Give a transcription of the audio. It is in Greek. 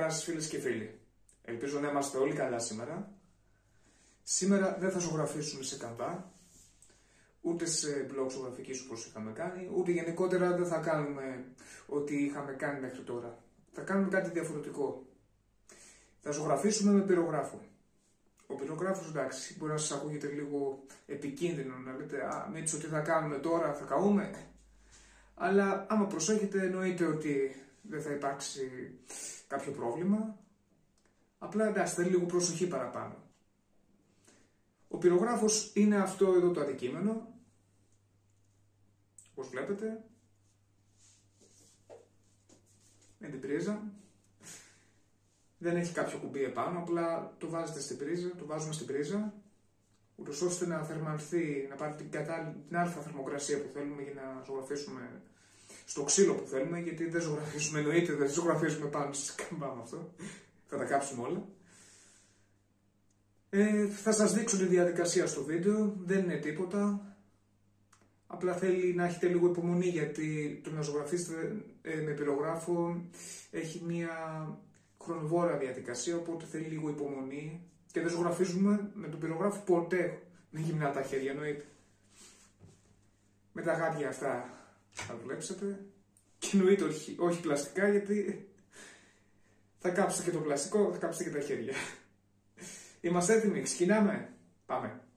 Καλησπέρα σας φίλες και φίλοι. Ελπίζω να είμαστε όλοι καλά σήμερα. Σήμερα δεν θα ζωγραφίσουμε σε καντά, ούτε σε μπλοκ ζωγραφικής όπως είχαμε κάνει, ούτε γενικότερα δεν θα κάνουμε ό,τι είχαμε κάνει μέχρι τώρα. Θα κάνουμε κάτι διαφορετικό. Θα ζωγραφίσουμε με πυρογράφο. Ο πυρογράφος, εντάξει, μπορεί να σας ακούγεται λίγο επικίνδυνο, να λέτε «Α, Μίτσο, τι θα κάνουμε τώρα, θα καούμε». Αλλά άμα προσέχετε εννοείται ότι δεν θα υπάρξει κάποιο πρόβλημα. Απλά εντάξει, θέλει λίγο προσοχή παραπάνω. Ο πυρογράφος είναι αυτό εδώ το αντικείμενο, όπως βλέπετε, με την πρίζα. Δεν έχει κάποιο κουμπί επάνω, απλά το βάζετε στην πρίζα, το βάζουμε στην πρίζα, ούτως ώστε να θερμανθεί, να πάρει την αλφα θερμοκρασία που θέλουμε για να ζωγραφίσουμε στο ξύλο που θέλουμε, γιατί δεν ζωγραφίσουμε, εννοείται, δεν ζωγραφίσουμε πάνω στις καμπά με αυτό. Θα τα κάψουμε όλα. Θα σας δείξω τη διαδικασία στο βίντεο, δεν είναι τίποτα. Απλά θέλει να έχετε λίγο υπομονή, γιατί το να ζωγραφίσετε με πυρογράφο έχει μια χρονοβόρα διαδικασία, οπότε θέλει λίγο υπομονή. Και δεν ζωγραφίζουμε με τον πυρογράφο ποτέ με γυμνά τα χέρια, εννοείται. Με τα γάντια αυτά θα δουλέψετε. Και εννοείται όχι πλαστικά, γιατί θα κάψετε και το πλαστικό, θα κάψετε και τα χέρια. Είμαστε έτοιμοι, ξεκινάμε, πάμε.